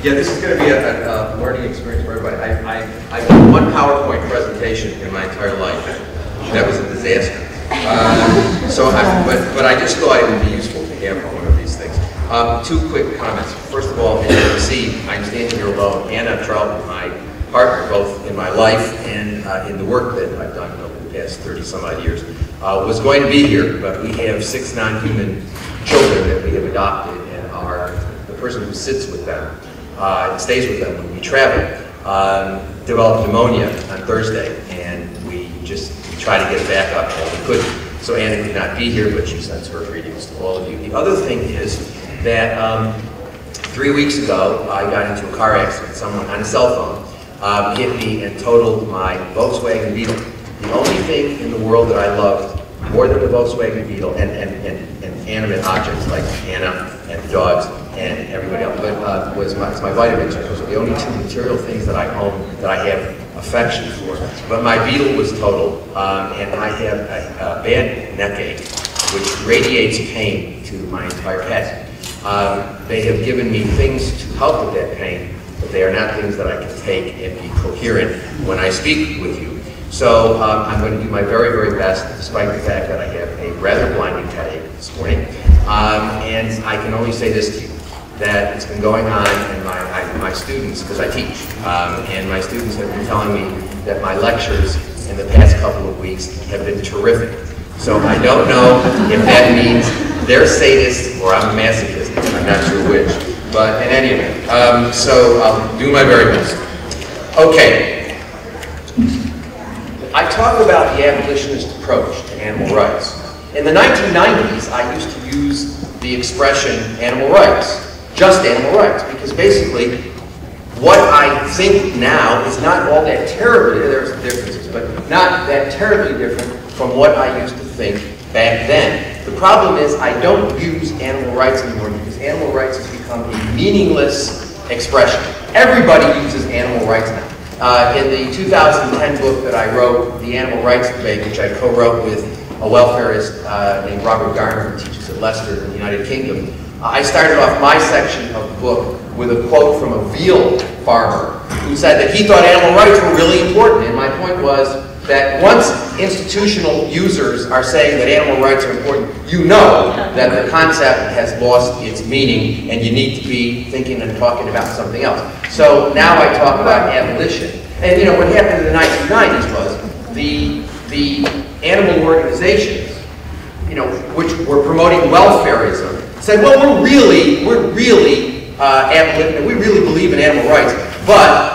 Yeah, this is going to be a learning experience for everybody. I've done one PowerPoint presentation in my entire life. That was a disaster. But I just thought it would be useful to have one of these things. Two quick comments. First of all, as you can see, I'm standing here alone. Anna Trout, my partner, both in my life and in the work that I've done over the past 30-some-odd years, was going to be here, but we have 6 non-human children that we have adopted, and the person who sits with them and stays with them when we travel developed pneumonia on Thursday, and we tried to get back up all we could. So Anna could not be here, but she sends her greetings to all of you. The other thing is that 3 weeks ago, I got into a car accident. Someone on a cell phone hit me and totaled my Volkswagen Beetle. The only thing in the world that I loved more than the Volkswagen Beetle and animate objects like Anna and the dogs and everybody else, but was my vitamins. Those are the only 2 material things that I own that I have affection for. But my Beetle was totaled, and I have a bad neck ache, which radiates pain to my entire head. They have given me things to help with that pain, but they are not things that I can take and be coherent when I speak with you. So I'm going to do my very, very best, despite the fact that I have a rather blinding headache this morning. And I can only say this to you, that it's been going on in my students, because I teach, and my students have been telling me that my lectures in the past couple of weeks have been terrific. So I don't know if that means they're sadists or I'm a masochist. I'm not sure which. But in any event, so I'll do my very best. Okay. I talk about the abolitionist approach to animal rights. In the 1990s, I used to use the expression animal rights, just animal rights, because basically what I think now is not all that terribly, there's differences, but not that terribly different from what I used to think back then. The problem is I don't use animal rights anymore because animal rights has become a meaningless expression. Everybody uses animal rights now. In the 2010 book that I wrote, The Animal Rights Debate, which I co-wrote with a welfarist named Robert Garner, who teaches at Leicester in the United Kingdom, I started off my section of the book with a quote from a veal farmer who said that he thought animal rights were really important. And my point was that once institutional users are saying that animal rights are important, you know that the concept has lost its meaning and you need to be thinking and talking about something else. So now I talk about abolition. And you know, what happened in the 1990s was the animal organizations, you know, which were promoting welfarism, said, well, we're really abolition, we really believe in animal rights, but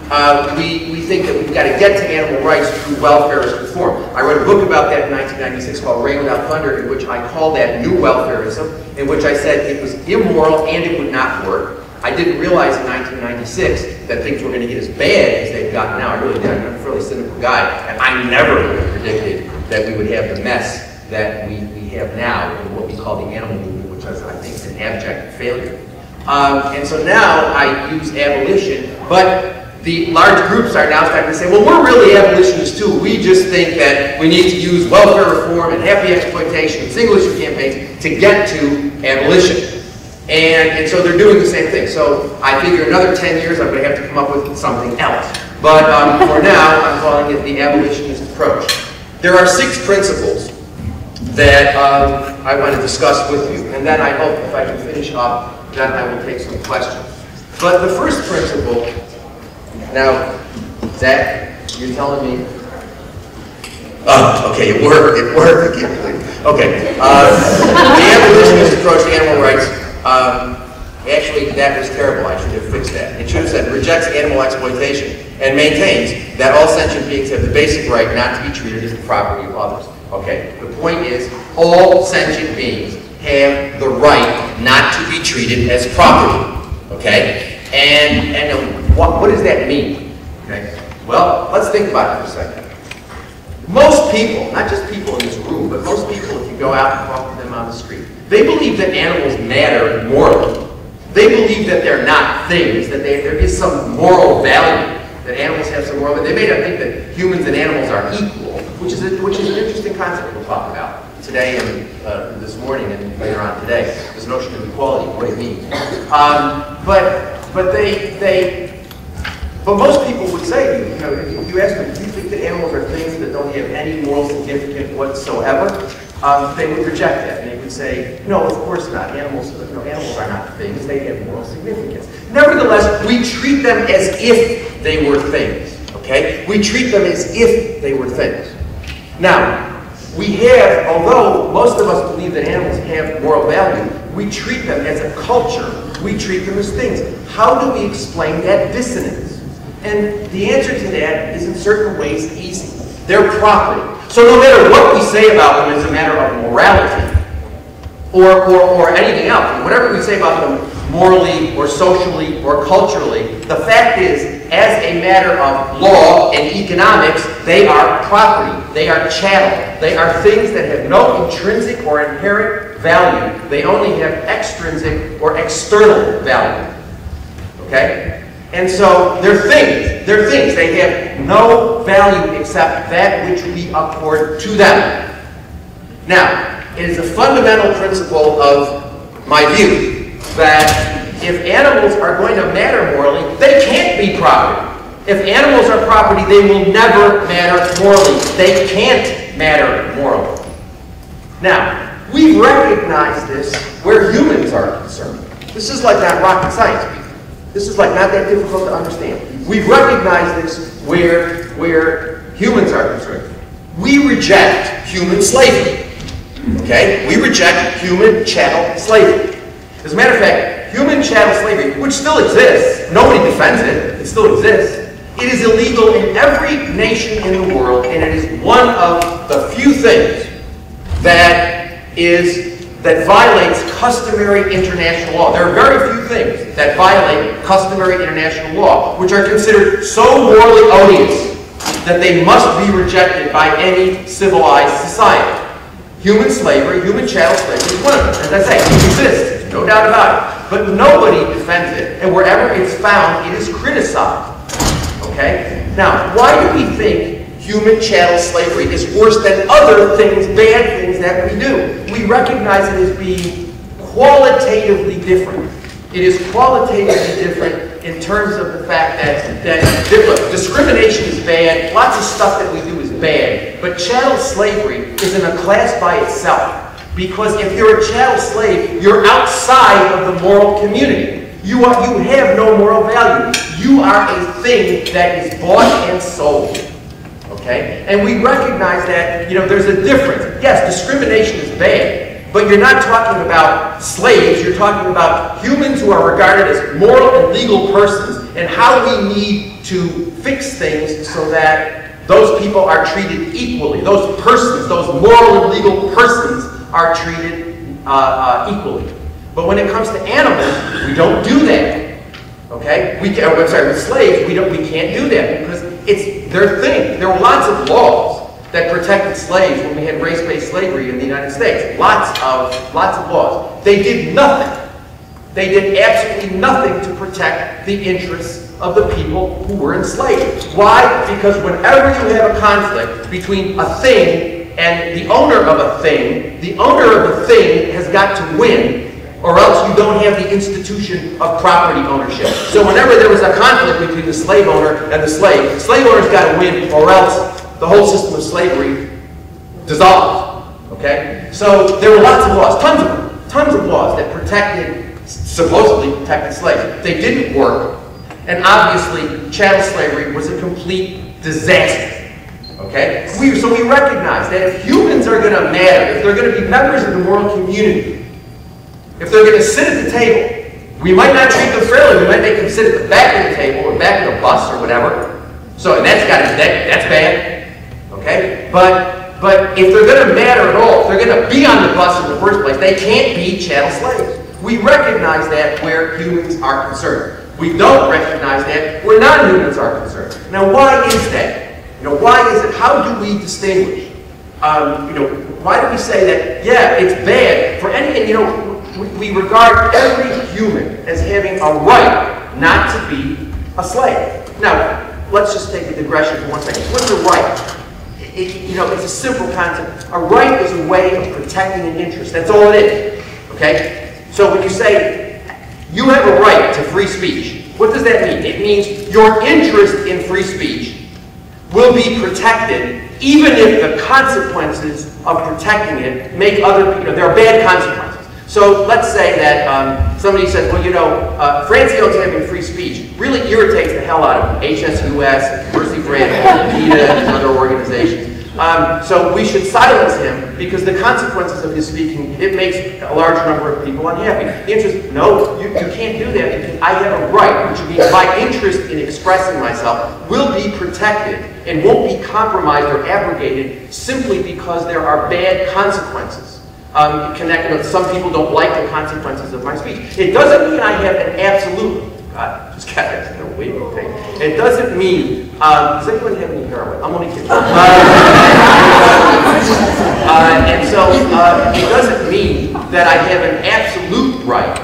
we think that we've got to get to animal rights through welfarist reform. I wrote a book about that in 1996 called Rain Without Thunder, in which I called that new welfarism, in which I said it was immoral and it would not work. I didn't realize in 1996 that things were going to get as bad as they've gotten now. I really did. I'm a fairly cynical guy, and I never would have predicted that we would have the mess that we have now in what we call the animal movement, which is, I think, an abject failure. And so now I use abolition, but the large groups are now starting to say, well, we're really abolitionists too. We just think that we need to use welfare reform and happy exploitation and single issue campaigns to get to abolition. And so they're doing the same thing. So I figure another 10 years I'm going to have to come up with something else. But for now, I'm calling it the abolitionist approach. There are 6 principles that I want to discuss with you. And then I hope if I can finish up, then I will take some questions. But the first principle, now, Zach, you're telling me, oh, okay, it worked, I can't believe it. Okay, the abolitionist approach to animal rights, actually that was terrible, I should have fixed that. It should have said, rejects animal exploitation and maintains that all sentient beings have the basic right not to be treated as the property of others. Okay, the point is, all sentient beings have the right not to be treated as property. Okay, and what does that mean? Okay, well, let's think about it for a second. Most people, not just people in this room, but most people, if you go out and talk to them on the street, they believe that animals matter morally. They believe that they're not things, that there is some moral value, that animals have some moral value. They may not think that humans and animals are equal, which is an interesting concept we'll talk about today and this morning and later on today, this notion of equality, what it means. But but most people would say, if you ask them, do you think that animals are things that don't have any moral significance whatsoever? They would reject that, and they would say, no, of course not. Animals are not things, they have moral significance. Nevertheless, we treat them as if they were things, okay? We treat them as if they were things. Now, although most of us believe that animals have moral value, we treat them as a culture. We treat them as things. How do we explain that dissonance? And the answer to that is in certain ways easy. They're property. So no matter what we say about them as a matter of morality or anything else, whatever we say about them morally or socially or culturally, the fact is, as a matter of law and economics, they are property. They are chattel. They are things that have no intrinsic or inherent value. They only have extrinsic or external value. Okay? And so they're things. They're things. They have no value except that which we accord to them. Now, it is a fundamental principle of my view that if animals are going to matter morally, they can't be property. If animals are property, they will never matter morally. They can't matter morally. Now, we recognize this where humans are concerned. This is like not rocket science. This is like not that difficult to understand. We recognize this where humans are concerned. We reject human slavery. Okay? We reject human chattel slavery. As a matter of fact, human chattel slavery, which still exists, nobody defends it, it still exists, it is illegal in every nation in the world, and it is one of the few things that violates customary international law. There are very few things that violate customary international law, which are considered so morally odious that they must be rejected by any civilized society. Human slavery, human chattel slavery is one of them. As I say, it exists, no doubt about it. But nobody defends it, and wherever it's found, it is criticized. Okay? Now, why do we think human chattel slavery is worse than other things, bad things that we do? We recognize it as being qualitatively different. It is qualitatively different in terms of the fact that look, discrimination is bad, lots of stuff that we do is bad, but chattel slavery is in a class by itself. Because if you're a chattel slave, you're outside of the moral community. You have no moral value. You are a thing that is bought and sold. Okay? And we recognize that, there's a difference. Yes, discrimination is bad, but you're not talking about slaves. You're talking about humans who are regarded as moral and legal persons, and how we need to fix things so that those people are treated equally. Those persons, those moral and legal persons, are treated equally. But when it comes to animals, we don't do that. Okay? With slaves, we can't do that because it's their thing. There were lots of laws that protected slaves when we had race-based slavery in the United States. Lots of laws. They did nothing. They did absolutely nothing to protect the interests of the people who were enslaved. Why? Because whenever you have a conflict between a thing and the owner of a thing, the owner of the thing has got to win, or else you don't have the institution of property ownership. So whenever there was a conflict between the slave owner and the slave owner's got to win, or else the whole system of slavery dissolves. Okay? So there were lots of laws, tons of laws that supposedly protected slaves. They didn't work, and obviously chattel slavery was a complete disaster. Okay? So we recognize that if humans are going to matter, if they're going to be members of the moral community, if they're going to sit at the table, we might not treat them fairly. We might make them sit at the back of the table or back of the bus or whatever. So, and that's bad. Okay? But if they're going to matter at all, if they're going to be on the bus in the first place, they can't be chattel slaves. We recognize that where humans are concerned. We don't recognize that where non-humans are concerned. Now, why is that? Why is it? How do we distinguish? Why do we say that? Yeah, it's bad for any. We regard every human as having a right not to be a slave. Now, let's just take a digression for 1 second. What's a right? It's a simple concept. A right is a way of protecting an interest. That's all it is. Okay? So when you say you have a right to free speech, What does that mean? It means your interest in free speech will be protected even if the consequences of protecting it make other people, there are bad consequences. So let's say that somebody says, well, Francio's having free speech really irritates the hell out of HSUS, Mercy for Animals, PETA, and other organizations. So we should silence him because the consequences of his speaking, it makes a large number of people unhappy. The answer is, no, you can't do that because I have a right, which means my interest in expressing myself will be protected and won't be compromised or abrogated simply because there are bad consequences. Connected with some people don't like the consequences of my speech. It doesn't mean I have an absolute, just got that in a waving thing. It doesn't mean, does anyone have any heroin? I'm only kidding. And so it doesn't mean that I have an absolute right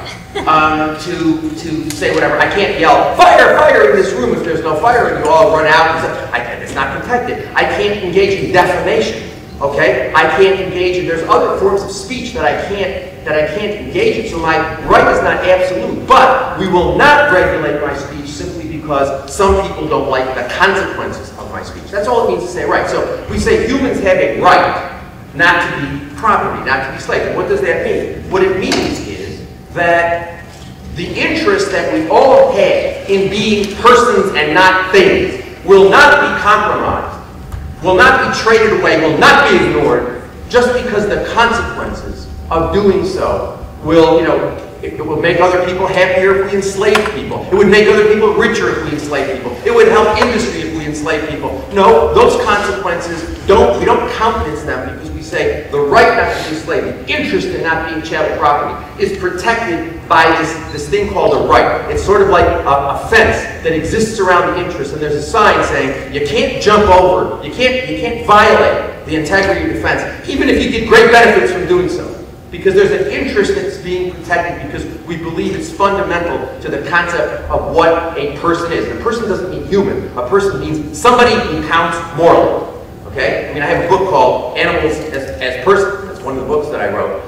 to say whatever. I can't yell, fire, fire in this room if there's no fire and you all run out. It's not protected. I can't engage in defamation. Okay, I can't engage in. There's other forms of speech that I can't engage in. So my right is not absolute, but we will not regulate my speech simply because some people don't like the consequences of my speech. That's all it means to say right. So we say humans have a right not to be property, not to be slaves. And what does that mean? What it means is that the interest that we all have in being persons and not things will not be compromised, will not be traded away, will not be ignored, just because the consequences of doing so will, it will make other people happier if we enslave people. It would make other people richer if we enslave people. It would help industry if we enslave people. No, those consequences we don't countenance them because we say the right not to be enslaved, the interest in not being chattel property is protected by this thing called a right. It's sort of like a fence that exists around the interest, and there's a sign saying you can't jump over, you can't violate the integrity of the fence, even if you get great benefits from doing so. Because there's an interest that's being protected because we believe it's fundamental to the concept of what a person is. And a person doesn't mean human. A person means somebody who counts morally. Okay? I mean, I have a book called Animals as Persons. That's one of the books that I wrote.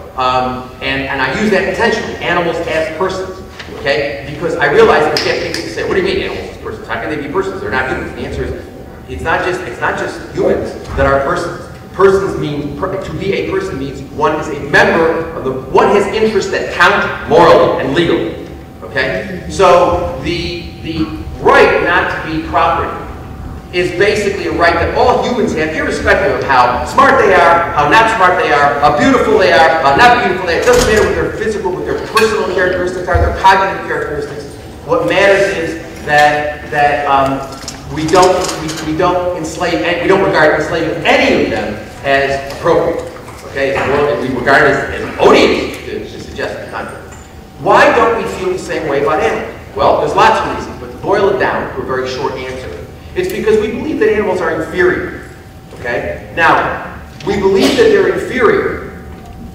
And I use that intentionally, animals as persons. Okay? Because I realize that people say, what do you mean animals as persons? How can they be persons? They're not humans. The answer is, it's not just humans that are persons. Persons mean, to be a person means one is a member of one has interests that count morally and legally. Okay? So the right not to be property is basically a right that all humans have, irrespective of how smart they are, how not smart they are, how beautiful they are, how not beautiful they are. It doesn't matter what their physical, what their personal characteristics are, their cognitive characteristics. What matters is that we don't enslave, and we don't regard enslaving any of them as appropriate. Okay, and we regard it as odious to suggest the contrary. Why don't we feel the same way about animals? Well, there's lots of reasons, but to boil it down to a very short answer, it's because we believe that animals are inferior. Okay, now we believe that they're inferior.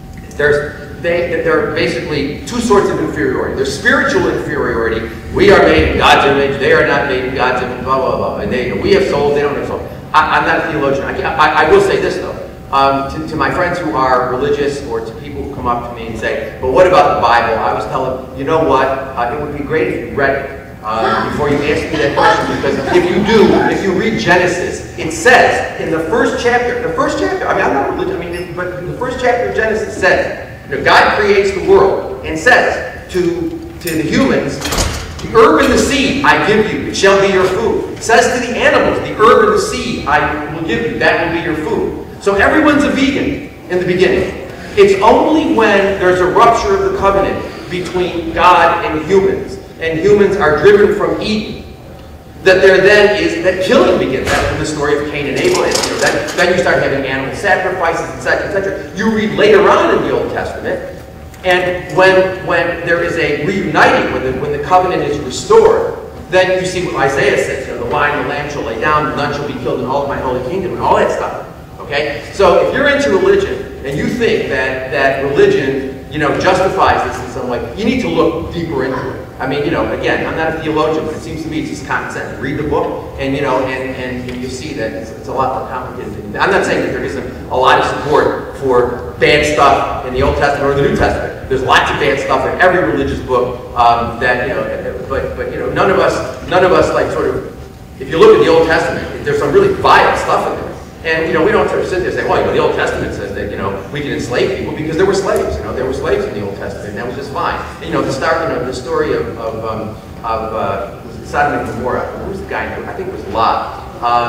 There are basically two sorts of inferiority. There's spiritual inferiority. We are made in God's image. They are not made in God's image. Blah blah blah. And we have souls. They don't have souls. I'm not a theologian. I will say this though. To my friends who are religious, or to people who come up to me and say, "But what about the Bible?" I always tell them, you know what? It would be great if you read it before you ask me that question. Because if you do, if you read Genesis, it says in the first chapter. I mean, I'm not religious. But the first chapter of Genesis says. God creates the world and says to the humans, the herb and the seed I give you, it shall be your food. It says to the animals, the herb and the seed I will give you, that will be your food. So everyone's a vegan in the beginning. It's only when there's a rupture of the covenant between God and humans are driven from Eden, that there then is, that killing begins. That's when the story of Cain and Abel is. Then you start having animal sacrifices, etc., etc. You read later on in the Old Testament, and when there is a reuniting, when the covenant is restored, then you see what Isaiah says. The lion and the lamb shall lay down, none shall be killed in all of my holy kingdom, and all that stuff. Okay? So if you're into religion, and you think that religion, justifies this in some way, you need to look deeper into it. I mean, you know, again, I'm not a theologian, but it seems to me it's just common sense. Read the book, and you know, and you see that it's a lot more complicated than that. I'm not saying that there isn't a lot of support for bad stuff in the Old Testament or the New Testament. There's lots of bad stuff in every religious book that, you know, but you know, none of us like sort of, if you look at the Old Testament, there's some really vile stuff in there. And, you know, we don't sort of sit there and say, well, you know, the Old Testament says that, you know, we can enslave people, because there were slaves, you know, there were slaves in the Old Testament, and that was just fine. And, you know, the story of Sodom and Gomorrah, who was the guy? I think it was Lot.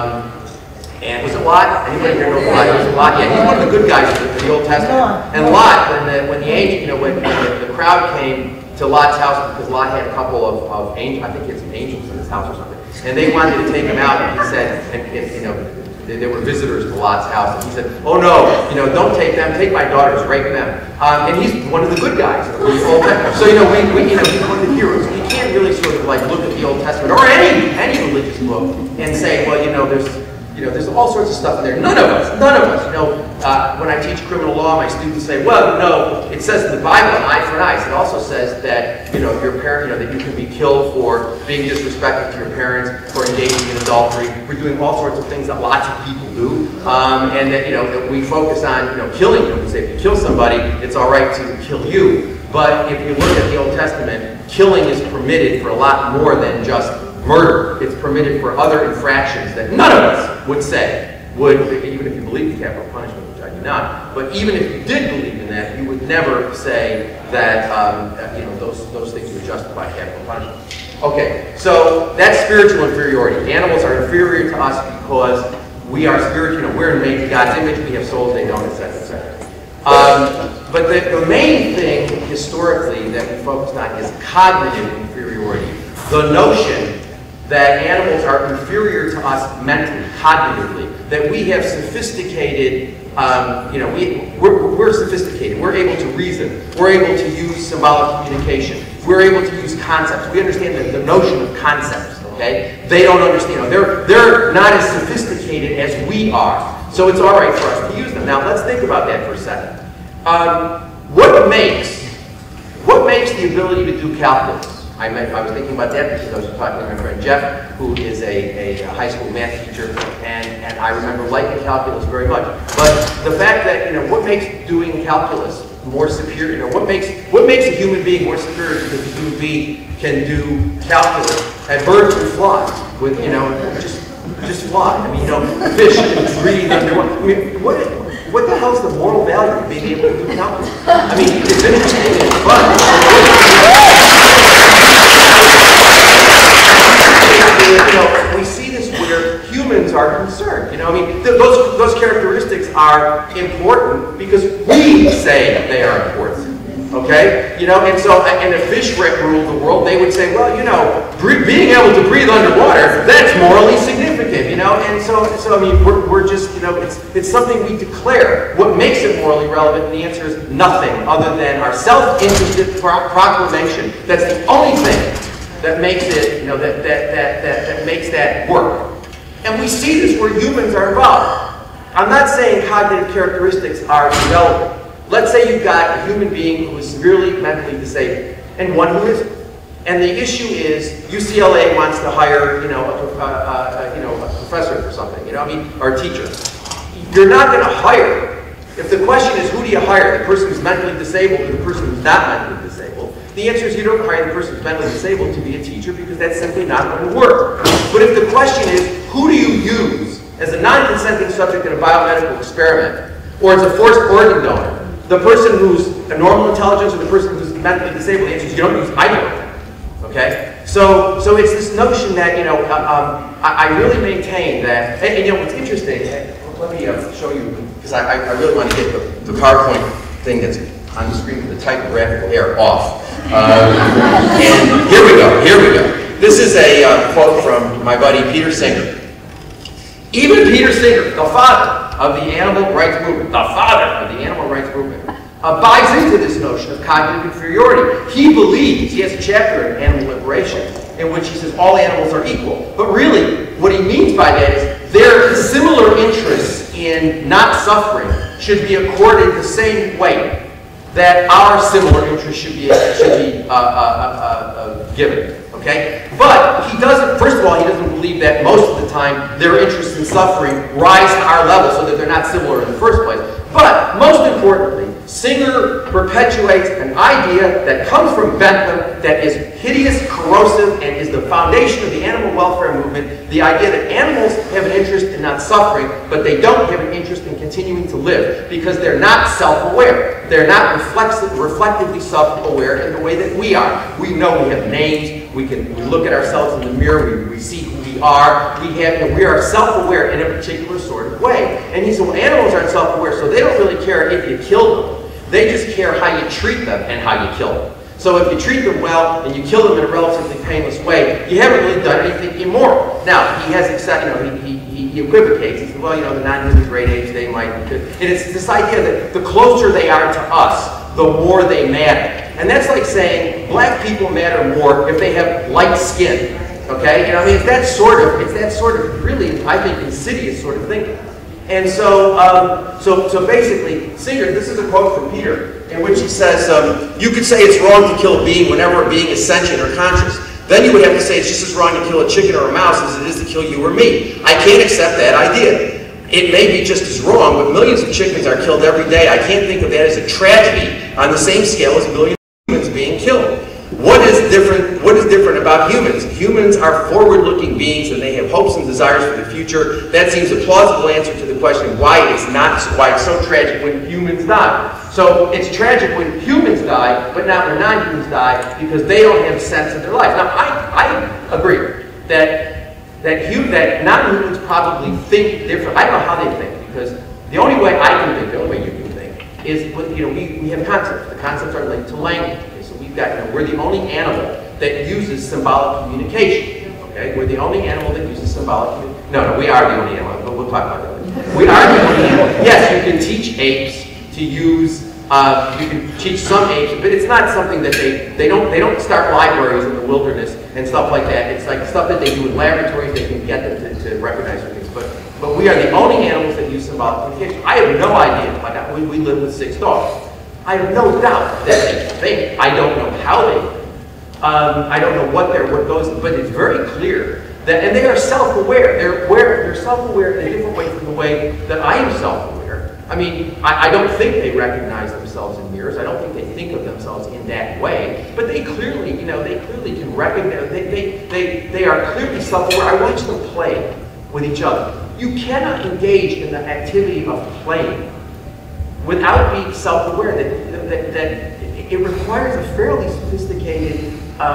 And was it Lot? Anybody here know Lot? It was Lot. Yeah, he's one of the good guys of the Old Testament. And Lot, when the angel, you know, when the crowd came to Lot's house, because Lot had a couple of angels, I think he had some angels in his house or something, and they wanted to take him out, and he said, and you know, there were visitors to Lot's house, and he said, oh no, you know, don't take them, take my daughters, rape them. And he's one of the good guys of the Old Testament. So, you know, you know, he's one of the heroes. We can't really sort of like look at the Old Testament, or any religious book, and say, well, you know, there's all sorts of stuff in there. None of us, you know, when I teach criminal law, my students say, well, no, it says in the Bible, an eye for an eye. It also says that, you know, your parent, you know, that you can be killed for being disrespectful to your parents, for engaging in adultery. We're doing all sorts of things that lots of people do, and that, you know, that we focus on, you know, killing you. We say if you kill somebody, it's all right to kill you. But if you look at the Old Testament, killing is permitted for a lot more than just murder. It's permitted for other infractions that none of us would say would, even if you believe in capital punishment, which I do not. But even if you did believe in that, you would never say that you know, those things would justify capital punishment. Okay, so that's spiritual inferiority. Animals are inferior to us because we are spiritual. You know, we're made in God's image. We have souls; they don't, etc., etc. But the main thing historically that we focused on is cognitive inferiority. The notion that animals are inferior to us mentally, cognitively, that we have sophisticated, you know, we're sophisticated. We're able to reason. We're able to use symbolic communication. We're able to use concepts. We understand the notion of concepts, okay? They don't understand. You know, they're not as sophisticated as we are. So it's all right for us to use them. Now, let's think about that for a second. What makes the ability to do calculus? I was thinking about that because I was talking to my friend Jeff, who is a high school math teacher, and I remember liking calculus very much. But the fact that, you know, what makes doing calculus more superior, you know, what makes a human being more superior because a human being can do calculus, and birds can fly with, you know, just fly. I mean, you know, fish can breathe underwater. I mean, what the hell is the moral value of being able to do calculus? I mean, it's interesting, it's fun. You know, we see this where humans are concerned. You know, I mean, those characteristics are important because we say they are important. Okay, you know, and so and if fish ruled the world, they would say, well, you know, being able to breathe underwater, that's morally significant. You know, and so I mean, we're just, you know, it's something we declare. What makes it morally relevant? And the answer is nothing other than our self-interested proclamation. That's the only thing that makes it, you know, that makes that work. And we see this where humans are involved. I'm not saying cognitive characteristics are irrelevant. Let's say you've got a human being who is severely mentally disabled, and one who isn't. And the issue is UCLA wants to hire, you know, a professor for something, you know, I mean, or a teacher. You're not going to hire. If the question is who do you hire, the person who's mentally disabled or the person who's not mentally disabled, the answer is you don't hire the person who's mentally disabled to be a teacher because that's simply not going to work. But if the question is who do you use as a non-consenting subject in a biomedical experiment or as a forced organ donor, the person who's a normal intelligence or the person who's mentally disabled, the answer is you don't use either of them. Okay? So it's this notion that, you know, I really maintain that, and you know, what's interesting, let me show you, because I really want to get the PowerPoint thing that's on the screen with the typographical error off. And here we go. This is a quote from my buddy Peter Singer. Even Peter Singer, the father of the animal rights movement, buys into this notion of cognitive inferiority. He believes, he has a chapter in Animal Liberation in which he says all animals are equal. But really, what he means by that is their similar interests in not suffering should be accorded the same weight that our similar interests should be given, okay? But he doesn't, first of all, he doesn't believe that most of the time their interests in suffering rise to our level so that they're not similar in the first place. But most importantly, Singer perpetuates an idea that comes from Bentham that is hideous, corrosive, and is the foundation of the animal welfare movement, the idea that animals have an interest in not suffering, but they don't have an interest in continuing to live because they're not self-aware. They're not reflectively self-aware in the way that we are. We know we have names, we look at ourselves in the mirror, we see who we are, we are self-aware in a particular sort of way. And he said, well, animals aren't self-aware, so they don't really care if you kill them. They just care how you treat them and how you kill them. So if you treat them well and you kill them in a relatively painless way, you haven't really done anything immoral. Now, he has accepted, he equivocates. He says, well, the non-human great apes, they might be good. And it's this idea that the closer they are to us, the more they matter. And that's like saying black people matter more if they have light skin. Okay? It's that sort of really, I think, insidious sort of thinking. And so, so basically, Singer, this is a quote from Peter, in which he says, you could say it's wrong to kill a being whenever a being is sentient or conscious. Then you would have to say it's just as wrong to kill a chicken or a mouse as it is to kill you or me. I can't accept that idea. It may be just as wrong, but millions of chickens are killed every day. I can't think of that as a tragedy on the same scale as millions of humans being killed. What is different about humans? Humans are forward-looking beings and they have hopes and desires for the future. That seems a plausible answer to the question why it's so tragic when humans die. So it's tragic when humans die, but not when non-humans die because they don't have a sense of their life. Now, I agree that non-humans probably think different. I don't know how they think because the only way I can think, the only way you can think, is we have concepts. The concepts are linked to language. We're the only animal that uses symbolic communication. Okay, we're the only animal that uses symbolic communication. No, we are the only animal, but we'll talk about that. We are the only animal. Yes, you can teach apes to use. You can teach some apes, but it's not something that they don't start libraries in the wilderness and stuff like that. It's like stuff that they do in laboratories. They can get them to recognize things. But we are the only animals that use symbolic communication. I have no idea. Like we live with 6 dogs. I have no doubt that they think. I don't know how they think. I don't know what goes, but it's very clear that, and they are self-aware. They're self-aware in a different way from the way that I am self-aware. I don't think they recognize themselves in mirrors. I don't think they think of themselves in that way. But they clearly, they clearly can recognize. They are clearly self-aware. I watch them play with each other. You cannot engage in the activity of playing without being self-aware that it requires a fairly sophisticated,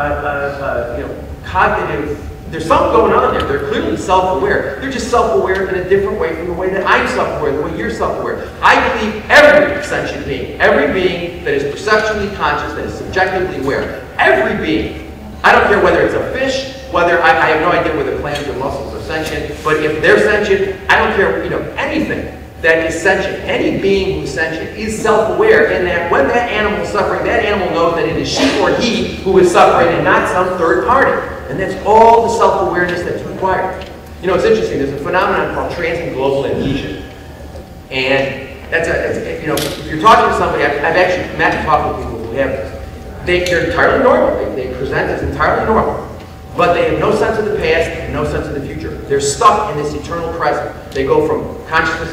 cognitive, there's something going on there. They're clearly self-aware. They're just self-aware in a different way from the way that I'm self-aware, the way you're self-aware. I believe every sentient being, every being that is perceptually conscious, that is subjectively aware, every being, I don't care whether it's a fish, whether, I have no idea whether plants or mussels are sentient, but if they're sentient, I don't care, anything that is sentient. Any being who's sentient is self-aware in that when that animal is suffering, that animal knows that it is she or he who is suffering and not some third party. And that's all the self-awareness that's required. It's interesting. There's a phenomenon called transient global amnesia. And if you're talking to somebody, I've actually met and talked with people who have this. They're entirely normal. They present as entirely normal. But they have no sense of the past and no sense of the future. They're stuck in this eternal present. They go from consciousness,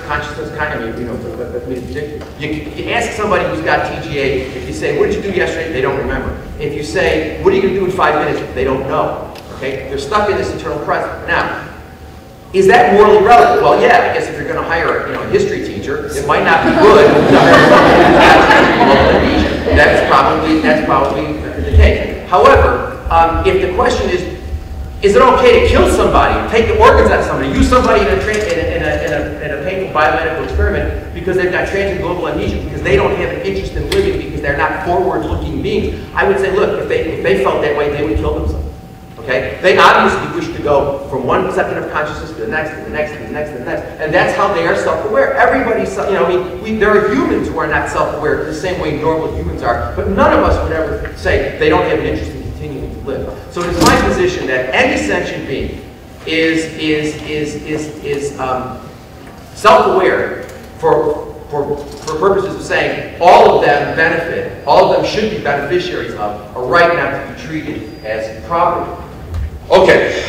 you ask somebody who's got TGA, if you say, what did you do yesterday? They don't remember. If you say, what are you going to do in 5 minutes? They don't know. Okay? They're stuck in this eternal present. Now, is that morally relevant? Well, yeah, I guess if you're going to hire a history teacher, it might not be good to hire somebody who's got amnesia. That's probably the case. However, if the question is it okay to kill somebody, take the organs out of somebody, use somebody in a painful biomedical experiment because they've got transient global amnesia, because they don't have an interest in living, because they're not forward-looking beings, I would say, look, if they felt that way, they would kill themselves. Okay? They obviously wish to go from one second of consciousness to the next, to the next, to the next, to the next. And that's how they are self-aware. Everybody's, there are humans who are not self-aware the same way normal humans are, but none of us would ever say they don't have an interest in continuing to live. So it is my position that any sentient being is self-aware for for purposes of saying all of them benefit, all of them should be beneficiaries of a right not to be treated as property. Okay.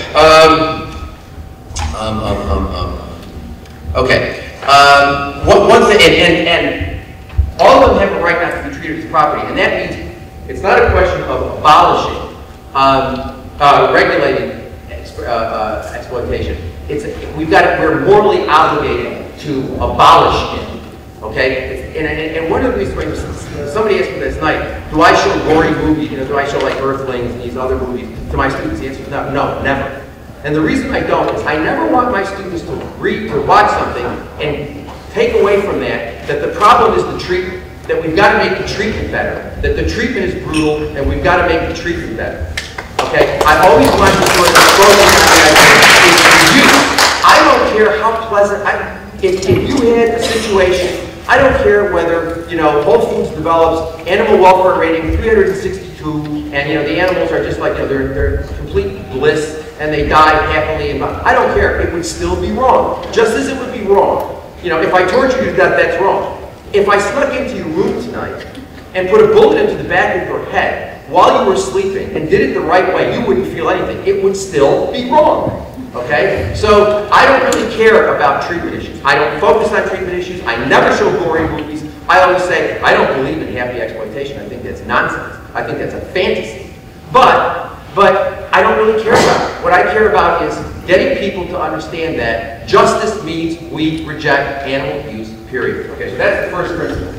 One thing, and all of them have a right not to be treated as property, and that means it's not a question of abolishing, regulating exploitation. We're morally obligated to abolish it. Okay, and one of the reasons, somebody asked me this night, do I show gory movies? Do I show like Earthlings and these other movies to my students? The answer is no, never. And the reason I don't is I never want my students to read or watch something and take away from that the problem is the treatment, that we've got to make the treatment better, that the treatment is brutal, and we've got to make the treatment better. Okay, I always want to sort of focus on the idea of use. I don't care how pleasant. If you had a situation, I don't care whether, Whole Foods develops animal welfare rating 362, and, the animals are just like, they're complete bliss, and they die happily. I don't care. It would still be wrong. Just as it would be wrong. If I torture you to death, that's wrong. If I snuck into your room tonight and put a bullet into the back of your head while you were sleeping and did it the right way, you wouldn't feel anything. It would still be wrong. Okay? So I don't really care about treatment issues. I don't focus on treatment issues. I never show gory movies. I always say, I don't believe in happy exploitation. I think that's nonsense. I think that's a fantasy. But I don't really care about it. What I care about is getting people to understand that justice means we reject animal abuse, period. Okay, so that's the first principle.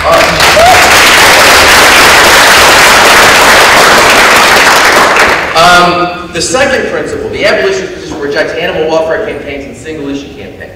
The second principle, the abolitionist position rejects animal welfare campaigns and single-issue campaigns.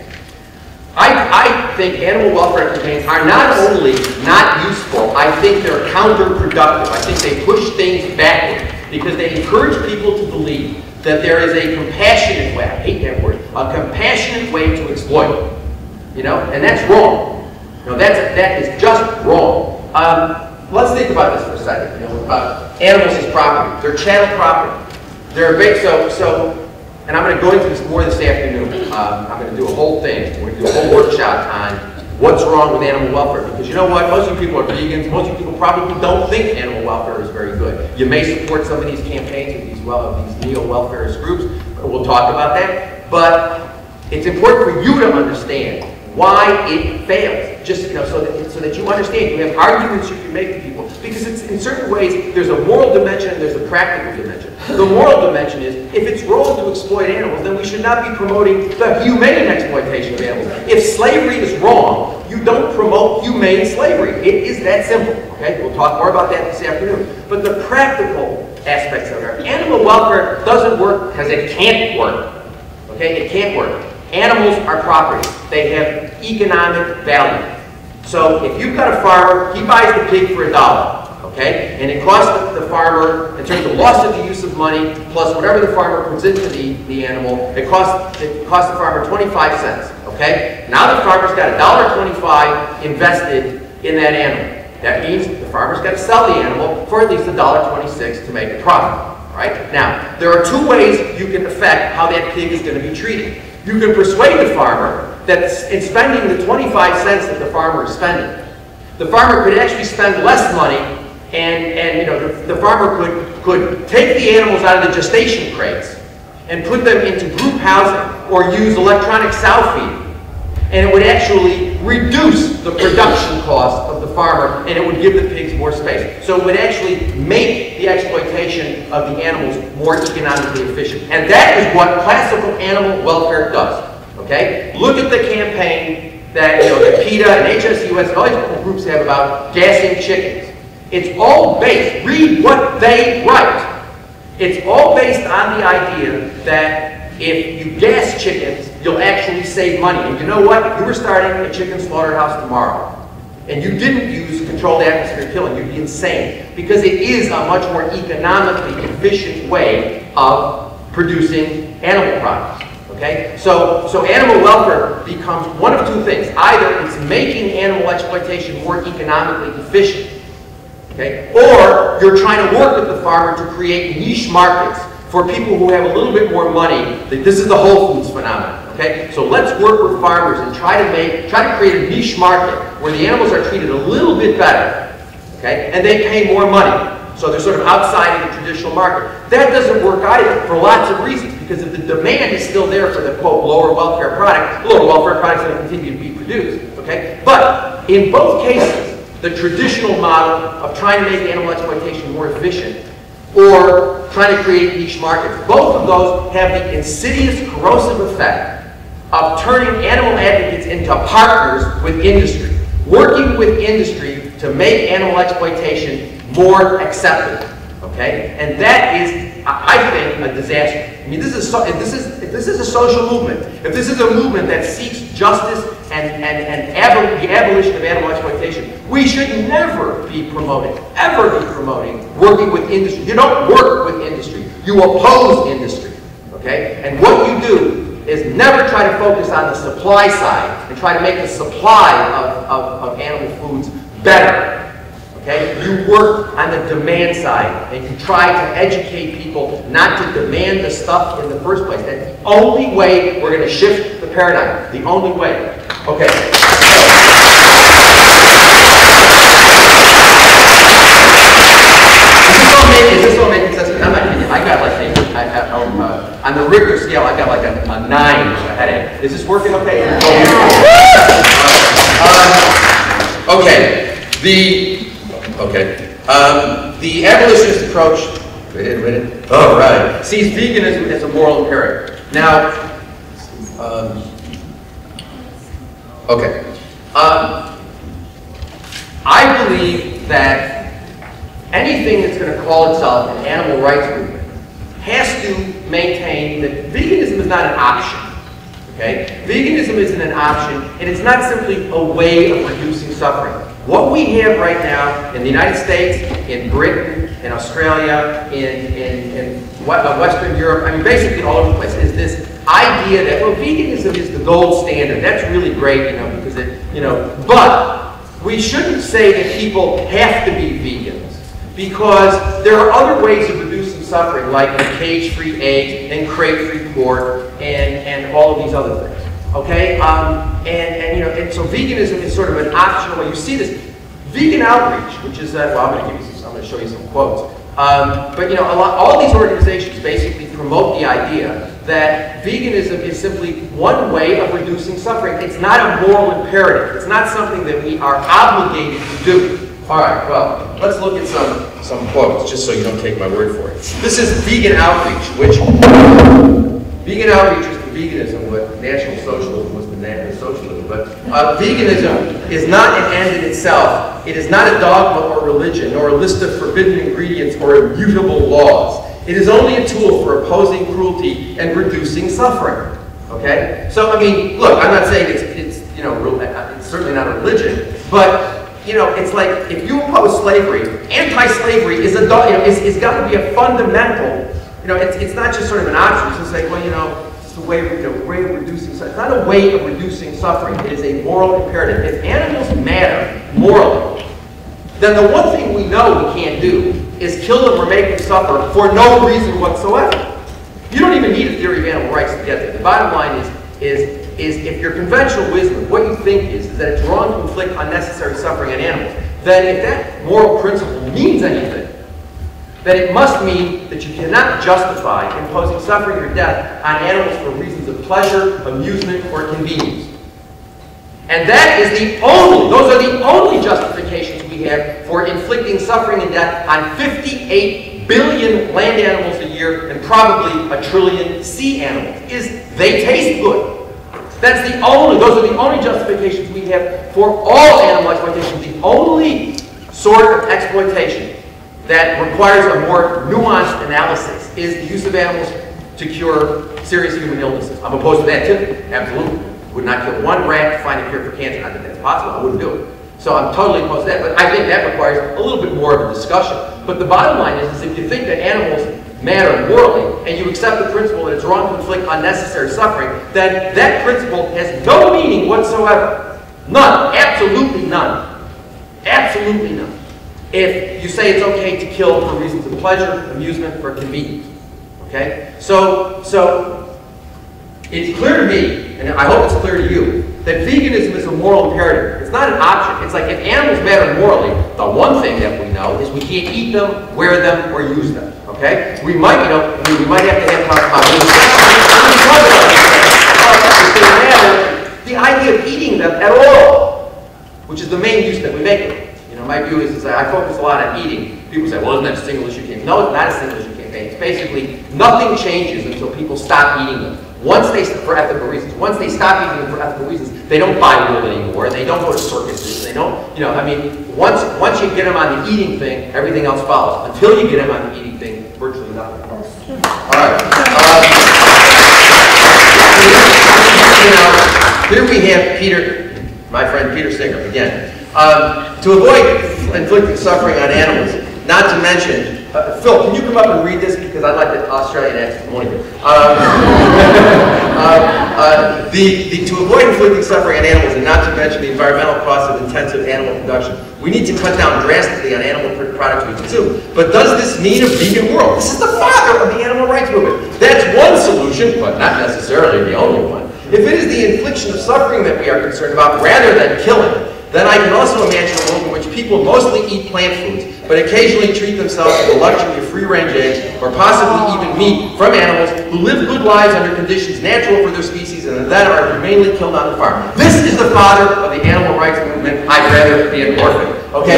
I think animal welfare campaigns are not only not useful, I think they're counterproductive. I think they push things backward because they encourage people to believe that there is a compassionate way, I hate that word, a compassionate way to exploit. And that's wrong. That is just wrong. Let's think about this for a second. About animals as property. They're chattel property. They're big, and I'm going to go into this more this afternoon. I'm going to do a whole thing. We're going to do a whole workshop on what's wrong with animal welfare. Because you know what? Most of you people are vegans. Most of you people probably don't think animal welfare is very good. You may support some of these campaigns of these neo-welfarist groups. We'll talk about that. But it's important for you to understand why it fails. Just so that you understand. You have arguments you can make to people. Because it's, in certain ways, there's a moral dimension and there's a practical dimension. The moral dimension is, if it's wrong to exploit animals, then we should not be promoting the humane exploitation of animals. If slavery is wrong, you don't promote humane slavery. It is that simple. Okay? We'll talk more about that this afternoon. But the practical aspects of it, animal welfare doesn't work because it can't work. Okay? It can't work. Animals are property. They have economic value. So if you've got a farmer, he buys the pig for $1, okay? And it costs the farmer, in terms of loss of the use of money, plus whatever the farmer puts into the animal, it costs the farmer 25 cents, okay? Now the farmer's got $1.25 invested in that animal. That means the farmer's got to sell the animal for at least $1.26 to make a profit, right? Now, there are two ways you can affect how that pig is going to be treated. You can persuade the farmer that in spending the 25 cents that the farmer is spending, the farmer could actually spend less money, and the farmer could take the animals out of the gestation crates and put them into group housing or use electronic sow feeding, and it would actually reduce the production cost of the farmer, and it would give the pigs more space. So it would actually make the exploitation of the animals more economically efficient. And that is what classical animal welfare does. Okay? Look at the campaign that that PETA and HSUS and all these groups have about gassing chickens. It's all based, read what they write. It's all based on the idea that if you gas chickens, you'll actually save money. And you know what? You were starting a chicken slaughterhouse tomorrow, and you didn't use controlled atmosphere killing, you'd be insane. Because it is a much more economically efficient way of producing animal products. Okay? So animal welfare becomes one of two things. Either it's making animal exploitation more economically efficient, okay? Or you're trying to work with the farmer to create niche markets for people who have a little bit more money. This is the Whole Foods phenomenon. Okay? So let's work with farmers and try to create a niche market where the animals are treated a little bit better, okay? And they pay more money. So they're sort of outside of the traditional market. That doesn't work either for lots of reasons, because if the demand is still there for the, quote, lower welfare product, lower welfare products are going to continue to be produced, okay? But in both cases, the traditional model of trying to make animal exploitation more efficient or trying to create niche markets, both of those have the insidious, corrosive effect of turning animal advocates into partners with industry, working with industry to make animal exploitation more acceptable, okay? And that is, I think, a disaster. I mean, if this is a social movement, if this is a movement that seeks justice and the abolition of animal exploitation, we should never be promoting, ever be promoting, working with industry. You don't work with industry. You oppose industry, okay? And what you do is never try to focus on the supply side and try to make the supply of animal foods better. Okay? You work on the demand side, and you try to educate people not to demand the stuff in the first place. That's the only way we're going to shift the paradigm. The only way. Okay. Is this all making sense? I'm not kidding. I got like on the Richter scale, I got like a 9 headache. Is this working okay? Okay. The abolitionist approach, all right, sees veganism as a moral imperative. Now, I believe that anything that's going to call itself an animal rights movement has to maintain that veganism is not an option. Okay? Veganism isn't an option, and it's not simply a way of reducing suffering. What we have right now in the United States, in Britain, in Australia, in Western Europe, I mean basically all over the place, is this idea that, well, veganism is the gold standard. That's really great, you know, because it, you know, but we shouldn't say that people have to be vegans, because there are other ways of reducing suffering, like cage-free eggs and crate-free pork and all of these other things. Okay, and so veganism is sort of an optional way. You see this vegan outreach, which is well, I'm going to show you some quotes. But you know, all these organizations basically promote the idea that veganism is simply one way of reducing suffering. It's not a moral imperative. It's not something that we are obligated to do. All right, well, let's look at some quotes, just so you don't take my word for it. This is Vegan Outreach, which Vegan Outreach is the veganism, what National Socialism was the National Socialism. But veganism is not an end in itself. It is not a dogma or religion, nor a list of forbidden ingredients or immutable laws. It is only a tool for opposing cruelty and reducing suffering. Okay? So, I mean, look, I'm not saying it's it's certainly not a religion, but you know, it's like if you oppose slavery, anti-slavery is is got to be a fundamental. You know, it's not just sort of an option. It's just like, well, you know, it's a way of reducing suffering. It's not a way of reducing suffering. It is a moral imperative. If animals matter morally, then the one thing we know we can't do is kill them or make them suffer for no reason whatsoever. You don't even need a theory of animal rights to get there. The bottom line is if your conventional wisdom, what you think is that it's wrong to inflict unnecessary suffering on animals, then if that moral principle means anything, then it must mean that you cannot justify imposing suffering or death on animals for reasons of pleasure, amusement, or convenience. And that is those are the only justifications we have for inflicting suffering and death on 58 billion land animals a year and probably 1 trillion sea animals. They taste good. Those are the only justifications we have for all animal exploitation. The only sort of exploitation that requires a more nuanced analysis is the use of animals to cure serious human illnesses. I'm opposed to that too, absolutely. Would not kill one rat to find a cure for cancer. Not that that's possible, I wouldn't do it. So I'm totally opposed to that, but I think that requires a little bit more of a discussion. But the bottom line is if you think that animals matter morally, and you accept the principle that it's wrong to inflict unnecessary suffering, then that principle has no meaning whatsoever. None. Absolutely none. Absolutely none. If you say it's okay to kill for reasons of pleasure, amusement, or convenience. Okay? So it's clear to me, and I hope it's clear to you, that veganism is a moral imperative. It's not an option. It's like if animals matter morally, the one thing that we know is we can't eat them, wear them, or use them. Okay? We might, you know, we might have to have the idea of eating them at all, which is the main use that we make of them. You know, my view is I focus a lot on eating. People say, well, isn't that a single issue campaign? No, it's not a single issue campaign. It's basically nothing changes until people stop eating them. Once they, for ethical reasons, once they stop eating them for ethical reasons, they don't buy wool anymore. They don't go to circuses. They don't, you know, I mean, once you get them on the eating thing, everything else follows. Until you get them on the eating thing, virtually nothing else. All right. Here we have Peter, my friend Peter Singer, again. To avoid inflicting suffering on animals, not to mention, Phil, can you come up and read this? Because I like the Australian accent more than you. To avoid inflicting suffering on animals, and not to mention the environmental costs of intensive animal production, we need to cut down drastically on animal products we consume. But does this mean a vegan world? This is the father of the animal rights movement. That's one solution, but not necessarily the only one. If it is the infliction of suffering that we are concerned about, rather than killing, then I can also imagine a world in which people mostly eat plant foods, but occasionally treat themselves to the luxury of free-range eggs, or possibly even meat from animals who live good lives under conditions natural for their species and then are humanely killed on the farm. This is the father of the animal rights movement. I'd rather be an orphan. Okay?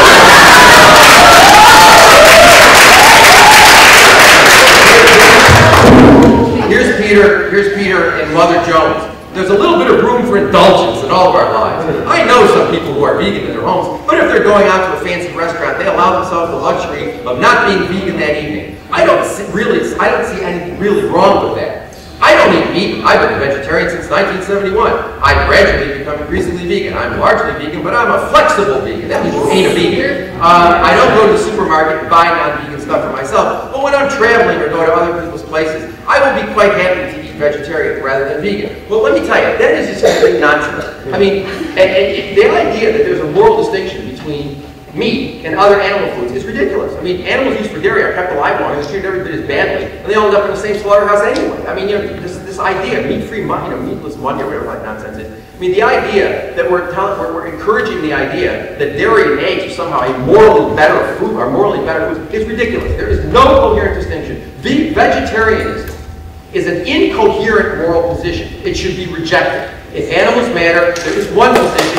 Here's Peter and Mother Jones. There's a little bit of room for indulgence in all of our lives. I know some people who are vegan in their homes, but if they're going out to a fancy restaurant, they allow themselves the luxury of not being vegan that evening. I don't see anything really wrong with that. I don't eat meat. I've been a vegetarian since 1971. I've gradually become increasingly vegan. I'm largely vegan, but I'm a flexible vegan. That means you ain't a vegan. I don't go to the supermarket and buy non-vegan stuff for myself, but when I'm traveling or go to other people's places, I will be quite happy to eat vegetarian rather than vegan. Well, let me tell you, that is just complete nonsense. I mean, the idea that there's a moral distinction between meat and other animal foods is ridiculous. I mean, animals used for dairy are kept alive longer, they're treated every bit as badly, and they all end up in the same slaughterhouse anyway. I mean, you know, this idea, meat-free money, you know, meatless money, or whatever that nonsense is. I mean, the idea that we're encouraging the idea that dairy and eggs are somehow a morally better food, or morally better foods, is ridiculous. There is no coherent distinction. Vegetarianism is an incoherent moral position. It should be rejected. If animals matter, there is one position.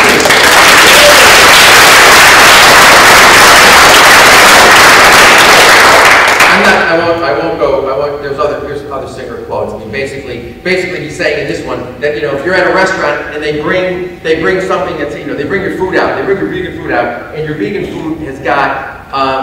There's other Singer quotes. I mean, basically he's saying in this one that, you know, if you're at a restaurant and they bring something that's, you know, they bring your food out, they bring your vegan food out, and your vegan food has got,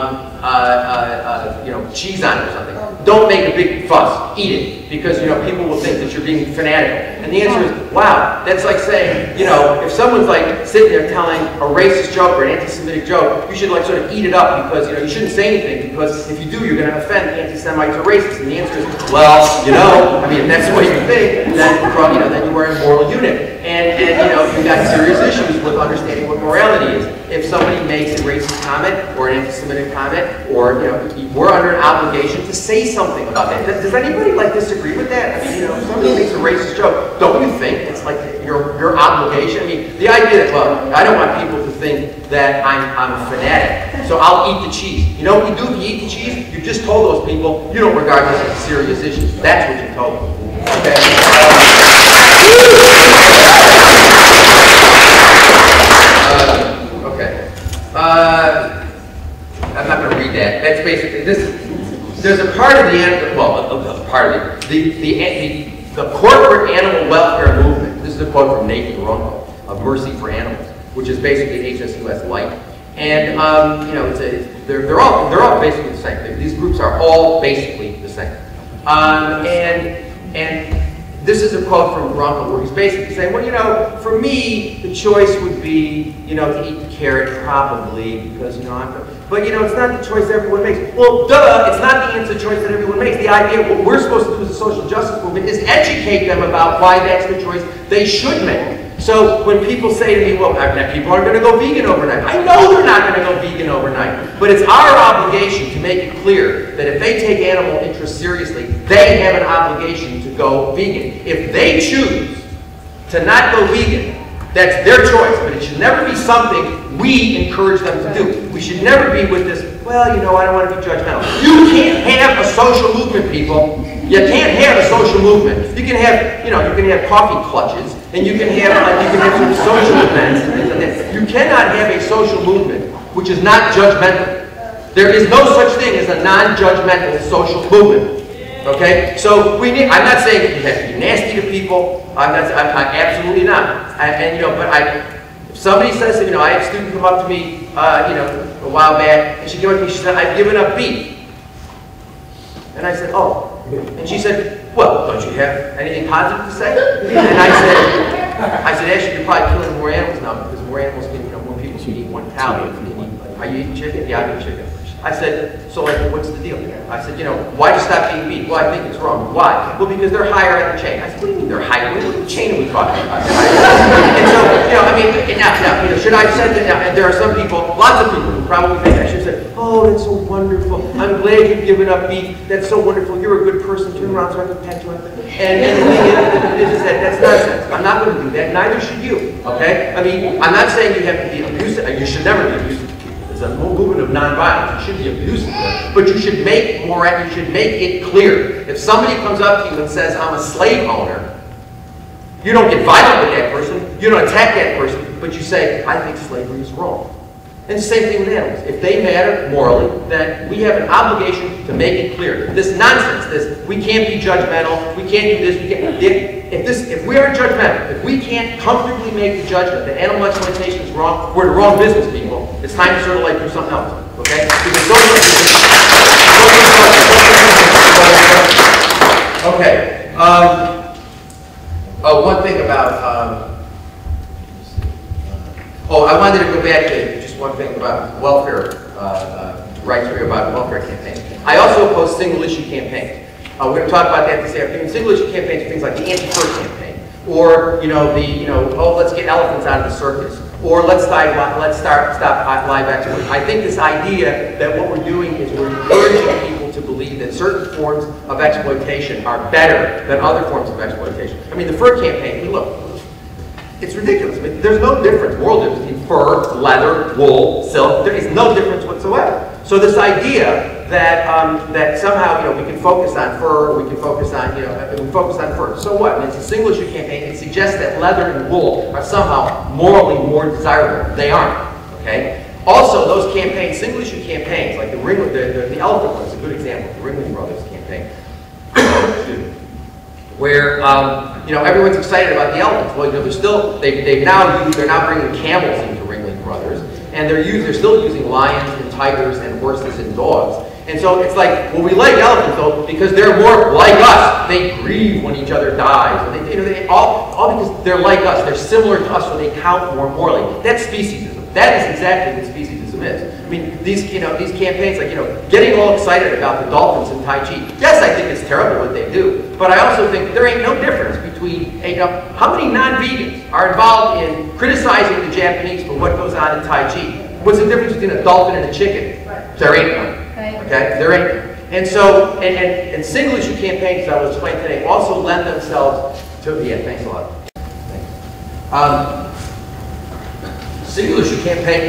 you know, cheese on it or something. Don't make a big fuss. Eat it, because, you know, people will think that you're being fanatical. And the answer is, wow. That's like saying, you know, if someone's like sitting there telling a racist joke or an anti-Semitic joke, you should like sort of eat it up, because, you know, you shouldn't say anything, because if you do, you're going to offend anti-Semites or racists. And the answer is, well, you know, I mean, if that's the way you think, then you know, then you are a moral unit. And you know, you've got serious issues with understanding what morality is. If somebody makes a racist comment or an anti-Semitic comment, or, you know, we're under an obligation to say something about that. Does anybody like disagree with that? I mean, you know, if somebody makes a racist joke, don't you think it's like your obligation? I mean, the idea that, well, I don't want people to think that I'm a fanatic, so I'll eat the cheese. You know what you do if you eat the cheese? You just told those people you don't regard this as serious issues. That's what you told them. Okay. I'm not going to read that. That's basically this. There's a part of the animal, well, part of the corporate animal welfare movement. This is a quote from Nathan Runkel of Mercy for Animals, which is basically HSUS Light. And you know, they're all basically the same. These groups are all basically the same. And this is a quote from Runkel, where he's basically saying, well, you know, for me, the choice would be, you know, to eat the carrot probably, because, you know, but, you know, it's not the choice everyone makes. Well, duh, it's not the choice that everyone makes. The idea of what we're supposed to do as a social justice movement is educate them about why that's the choice they should make. So when people say to me, well, people aren't going to go vegan overnight. I know they're not going to go vegan overnight. But it's our obligation to make it clear that if they take animal interests seriously, they have an obligation to go vegan. If they choose to not go vegan, that's their choice, but it should never be something we encourage them to do. We should never be with this, well, you know, I don't want to be judgmental. You can't have a social movement, people. You can't have a social movement. You can have, you know, you can have coffee clutches, and you can have some social events and things like that. You cannot have a social movement which is not judgmental. There is no such thing as a non-judgmental social movement. Okay, so we need. I'm not saying you have to be nasty to people. I'm absolutely not. If somebody says, you know, I had a student come up to me, you know, a while back, and she came up to me. She said, "I've given up beef," and I said, "Oh," and she said, "Well, don't you have anything positive to say?" And I said, "Actually, you're probably killing more animals now because more animals can, you know, more people can eat one cow. Are you eating chicken? Yeah, I eat chicken." I said, "So like, what's the deal?" I said, "You know, why'd you stop eating beef?" "Well, I think it's wrong." "Why?" "Well, because they're higher in the chain." I said, "What do you mean they're higher? What chain are we talking about?" And so, you know, I mean, now, you know, should I have said that? Now, and there are some people, lots of people who probably think I should have said, "Oh, that's so wonderful. I'm glad you've given up beef. That's so wonderful. You're a good person. Turn around so I can pet you." And the thing is that that's nonsense. I'm not going to do that. Neither should you. Okay? I mean, I'm not saying you have to be abusive. You should never be abusive. It's a movement of nonviolence. You shouldn't be abusive, but you should make it clear. If somebody comes up to you and says, "I'm a slave owner," you don't get violent with that person. You don't attack that person, but you say, "I think slavery is wrong." And the same thing with animals. If they matter morally, then we have an obligation to make it clear. This nonsense, we can't be judgmental, we can't do this, we can't. If we are judgmental, if we can't comfortably make the judgment that animal exploitation is wrong, we're the wrong business people. It's time to sort of like do something else. Okay? Because okay. One thing about I wanted to go back to just one thing about welfare rights here, about welfare campaigns. I also oppose single issue campaigns. We're going to talk about that this afternoon. Single issue campaigns are things like the anti-fur campaign, or let's get elephants out of the circus, or let's stop live exploitation. I think this idea that what we're doing is we're encouraging people to believe that certain forms of exploitation are better than other forms of exploitation. I mean, the fur campaign. I mean, look. It's ridiculous. I mean, there's no difference, moral difference between fur, leather, wool, silk. There is no difference whatsoever. So this idea that that somehow, you know, we can focus on fur, or we can focus on, you know, we focus on fur. So what? I mean, it's a single issue campaign. It suggests that leather and wool are somehow morally more desirable. They aren't. Okay. Also, those campaigns, single issue campaigns, like the elephant one is a good example. The Ringling Brothers campaign. Where you know, everyone's excited about the elephants. Well, you know, they're now bringing camels into Ringling Brothers, and they're still using lions and tigers and horses and dogs. And so it's like, well, we like elephants though because they're more like us. They grieve when each other dies, and they all because they're like us. They're similar to us, so they count more morally. That's speciesism. That is exactly what speciesism is. I mean, these campaigns, like, you know, getting all excited about the dolphins in Tai Chi. Yes, I think it's terrible what they do, but I also think there ain't no difference between, you know, how many non-vegans are involved in criticizing the Japanese for what goes on in Tai Chi? What's the difference between a dolphin and a chicken? Right. There ain't one. Okay, there ain't one. And so, and single issue campaigns, as I will explain today, also lend themselves to, yeah, thanks a lot. Thanks. Single issue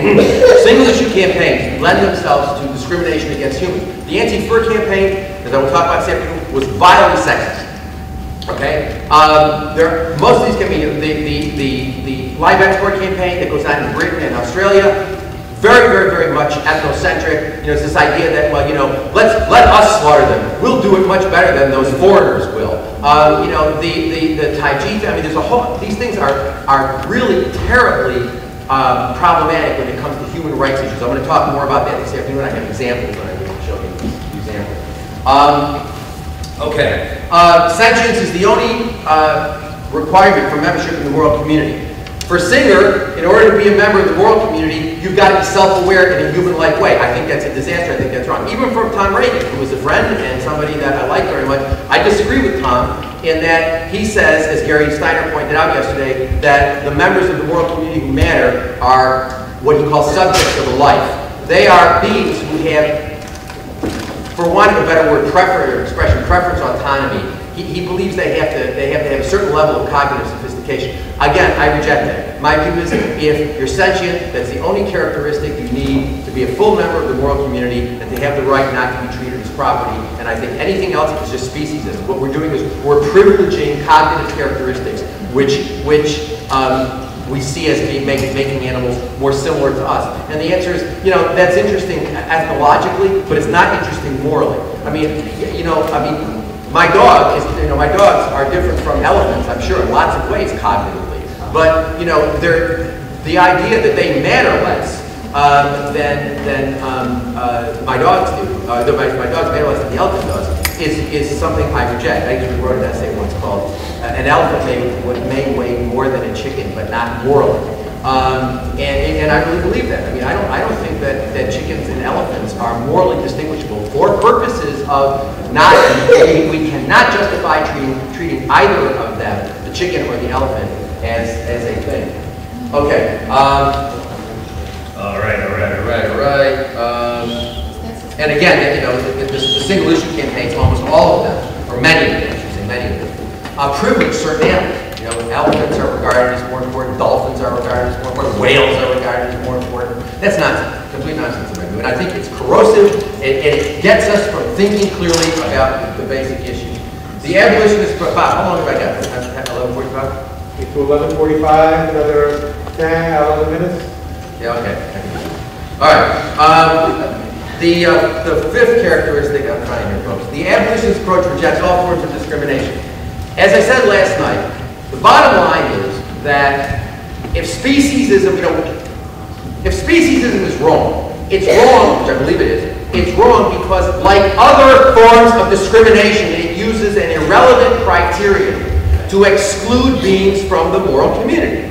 campaigns lend themselves to discrimination against humans. The anti-fur campaign, as I will talk about this afternoon, was violently sexist. Okay, most of these campaigns, the live export campaign that goes on in Britain and Australia, very, very, very much ethnocentric. You know, it's this idea that, well, you know, let us slaughter them. We'll do it much better than those foreigners will. You know, the Tai Chi. I mean, there's a whole. These things are really terribly problematic when it comes to human rights issues. I'm going to talk more about that this afternoon. I have examples that I'm going to show you. Examples. Okay. Sentience is the only requirement for membership in the moral community. For Singer, in order to be a member of the moral community, you've got to be self-aware in a human-like way. I think that's a disaster. I think that's wrong. Even from Tom Reagan, who was a friend and somebody that I like very much, I disagree with Tom in that he says, as Gary Steiner pointed out yesterday, that the members of the moral community who matter are what he calls subjects of a life. They are beings who have, for want of a better word, preference, autonomy. he believes they have to have a certain level of cognitive sophistication. Again, I reject that. My view is if you're sentient, that's the only characteristic you need to be a full member of the moral community, that they have the right not to be treated as property. And I think anything else is just speciesism. What we're doing is we're privileging cognitive characteristics, which we see as making animals more similar to us. And the answer is, that's interesting ethologically, but it's not interesting morally. My dogs are different from elephants, I'm sure, in lots of ways cognitively. But, the idea that they matter less than my dogs do, my dogs matter less than the elephant does, is something I reject. I actually wrote an essay once called "An Elephant may weigh more than a chicken, but not morally." And I really believe that. I don't think that chickens and elephants are morally distinguishable for purposes of not. We cannot justify treating either of them, the chicken or the elephant, as a thing. Okay. All right. And again, the single issue campaigns, almost all of them, or many of them, I should say, many of them, privilege certain animals. Elephants are regarded as more important, dolphins are regarded as more important, whales are regarded as more important. That's nonsense, complete nonsense in my view. And I think it's corrosive, and it gets us from thinking clearly about the basic issues. The abolitionist, Bob, how long have I got? 11:45? Get to 11:45, another 10, 11 minutes. Yeah, okay. All right. The fifth characteristic I'm trying here, folks. The abolitionist approach rejects all forms of discrimination. As I said last night, the bottom line is that if speciesism is wrong, it's wrong, which I believe it is, it's wrong because, like other forms of discrimination, it uses an irrelevant criterion to exclude beings from the moral community.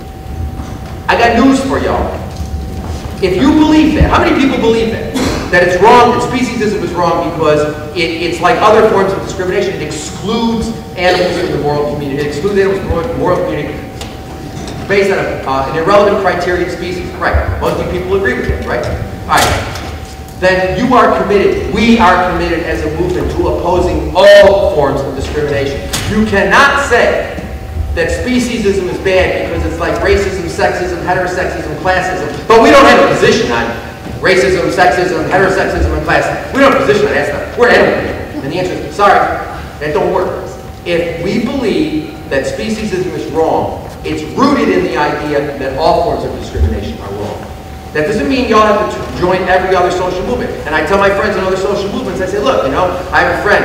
I got news for y'all. If you believe that, how many people believe that? That it's wrong, that speciesism is wrong because it's like other forms of discrimination. It excludes animals from the moral community. It excludes animals from the moral community based on an irrelevant criterion species. Correct. Most of you people agree with that, right? All right. Then you are committed, we are committed as a movement to opposing all forms of discrimination. You cannot say that speciesism is bad because it's like racism, sexism, heterosexism, classism, but we don't have a position on racism, sexism, heterosexism, and classism. We don't have a position on that stuff. We're animal people. And the answer is, sorry, that don't work. If we believe that speciesism is wrong, it's rooted in the idea that all forms of discrimination are wrong. That doesn't mean y'all have to join every other social movement. And I tell my friends in other social movements, I say, look, I have a friend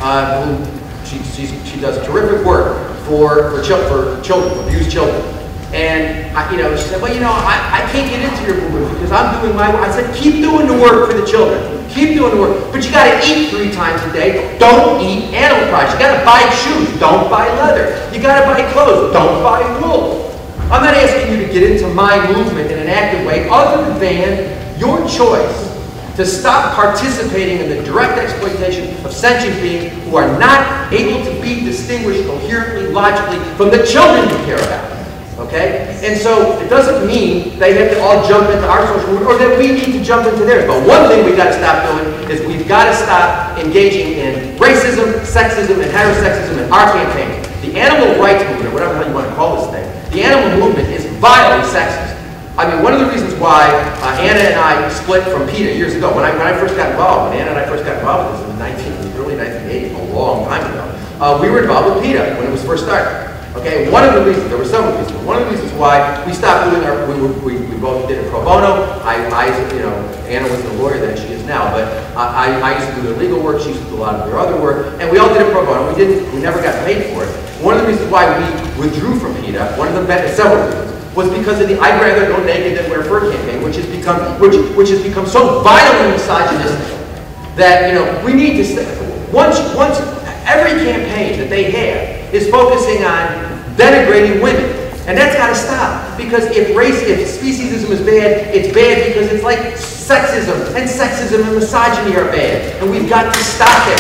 who she does terrific work for children, for abused children. And she said, well, I can't get into your movement because I'm doing my work. I said, keep doing the work for the children. Keep doing the work. But you got to eat 3 times a day. Don't eat animal products. You got to buy shoes. Don't buy leather. You got to buy clothes. Don't buy wool. I'm not asking you to get into my movement in an active way other than your choice to stop participating in the direct exploitation of sentient beings who are not able to be distinguished coherently, logically from the children you care about. Okay? And so it doesn't mean they have to all jump into our social movement or that we need to jump into theirs. But one thing we've got to stop doing is we've got to stop engaging in racism, sexism, and heterosexism in our campaign. The animal rights movement, or whatever the hell you want to call this thing, the animal movement is violently sexist. One of the reasons why Anna and I split from PETA years ago, when I first got involved, when Anna and I first got involved with this in the early 1980s, a long time ago, we were involved with PETA when it was first started. Okay, one of the reasons, there were several reasons, but one of the reasons why we stopped doing we both did it pro bono. Anna was the lawyer that she is now, but I used to do their legal work, she used to do a lot of their other work, and we all did it pro bono. We never got paid for it. One of the reasons why we withdrew from PETA, several reasons, was because of the "I'd rather go naked than wear fur" campaign, which has become so violently misogynistic that we need to once every campaign that they have is focusing on denigrating women, and that's got to stop. Because if speciesism is bad, it's bad because it's like sexism and misogyny are bad, and we've got to stop that.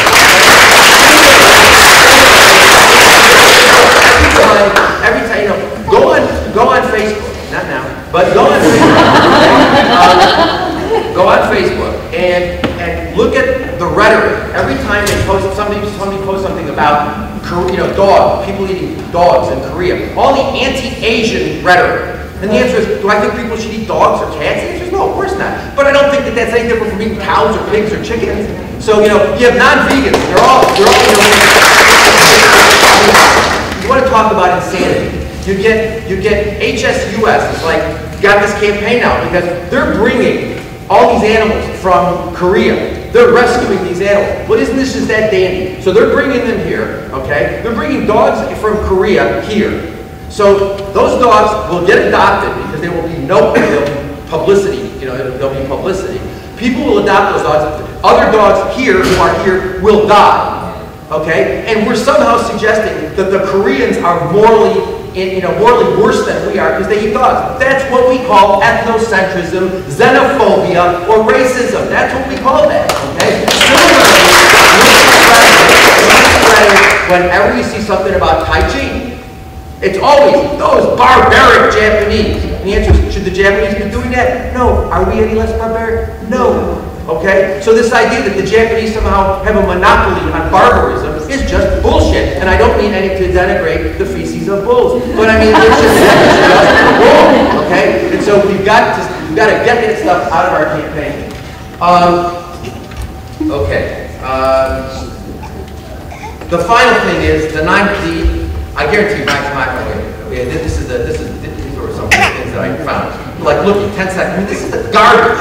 Every time, go on Facebook, not now, but go on Facebook, go on Facebook and look at the rhetoric. Every time they post, somebody posts something about, dogs, people eating dogs in Korea, all the anti-Asian rhetoric. And the answer is, do I think people should eat dogs or cats? The answer is no, of course not. But I don't think that that's any different from eating cows or pigs or chickens. So, you have non-vegans. They're all you want to talk about insanity. You get HSUS. It's like, got this campaign out because they're bringing all these animals from Korea. They're rescuing these animals. Well, isn't this just that dandy? So they're bringing them here, okay? They're bringing dogs from Korea here. So those dogs will get adopted because there will be no publicity, there'll be publicity. People will adopt those dogs. Other dogs here who are here will die, okay? And we're somehow suggesting that the Koreans are morally worse than we are because they eat dogs. That's what we call ethnocentrism, xenophobia, or racism. That's what we call that, okay? Similarly, whenever you see something about Tai Chi, it's always those barbaric Japanese. And the answer is, should the Japanese be doing that? No. Are we any less barbaric? No. Okay? So this idea that the Japanese somehow have a monopoly on barbarism is just bullshit. And I don't mean any to denigrate the feces of bulls. But I mean, it's just wrong. Okay? And so we've got to get that stuff out of our campaign. The final thing is I guarantee you, these were some of the things that I found. Like, look, 10 seconds. I mean, this is the garbage.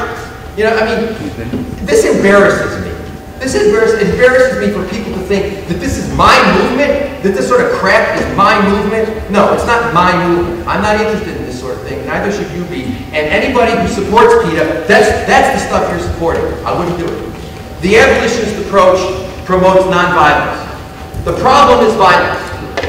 This embarrasses me. This embarrasses me for people to think that this is my movement, that this sort of crap is my movement. No, it's not my movement. I'm not interested in this sort of thing. Neither should you be. And anybody who supports PETA, that's the stuff you're supporting. I wouldn't do it. The abolitionist approach promotes nonviolence. The problem is violence.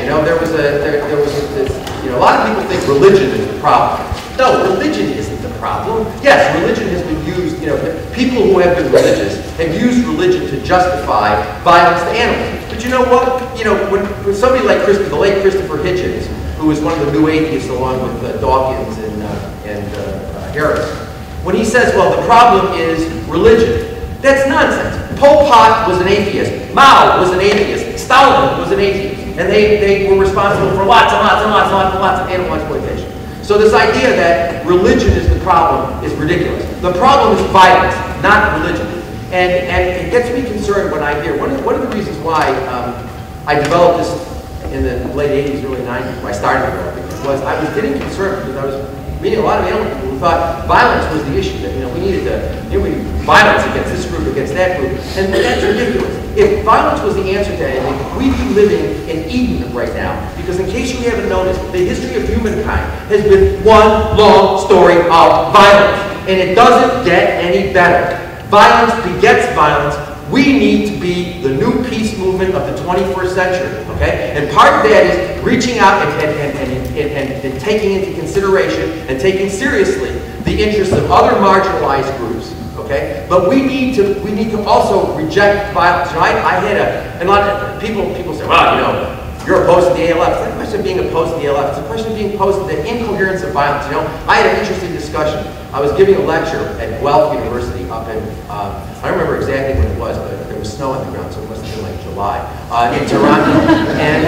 A lot of people think religion is the problem. No, religion isn't the problem. Yes, religion has been used, people who have been religious have used religion to justify violence to animals. But you know what? When somebody like the late Christopher Hitchens, who was one of the new atheists along with Dawkins and Harris, when he says, well, the problem is religion, that's nonsense. Pol Pot was an atheist. Mao was an atheist. Stalin was an atheist. And they were responsible for lots and lots of animal exploitation. So this idea that religion is the problem is ridiculous. The problem is violence, not religion. And it gets me concerned when I hear, one of the reasons why I developed this in the late 80s, early 90s, when I started developing it, was I was getting concerned because I was meeting a lot of animal people who thought violence was the issue, that we needed violence against this group, against that group, and that's ridiculous. If violence was the answer to anything, we'd be living in Eden right now. Because in case you haven't noticed, the history of humankind has been one long story of violence. And it doesn't get any better. Violence begets violence. We need to be the new peace movement of the 21st century, okay? And part of that is reaching out and taking into consideration and taking seriously the interests of other marginalized groups, okay? But we need to also reject violence. I had a lot of people say, well, you're opposed to the ALF. It's not a question of being opposed to the ALF. It's a question of being opposed to the incoherence of violence. I had an interesting discussion. I was giving a lecture at Guelph University up in, I don't remember exactly when it was, but there was snow on the ground, so it must have been like July, in Toronto, and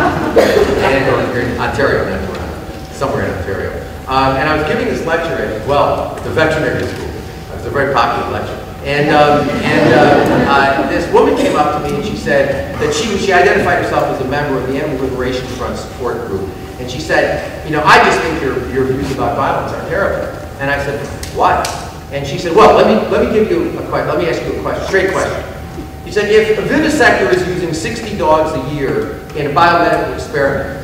or in Ontario, not Toronto, somewhere in Ontario. And I was giving this lecture at Guelph, at the veterinary school. It was a very popular lecture. And this woman came up to me and she said that she identified herself as a member of the Animal Liberation Front support group. And she said, I just think your views about violence are terrible. And I said, what? And she said, well, let me give you a question. Let me ask you a question, straight question. She said, if a vivisector is using 60 dogs a year in a biomedical experiment,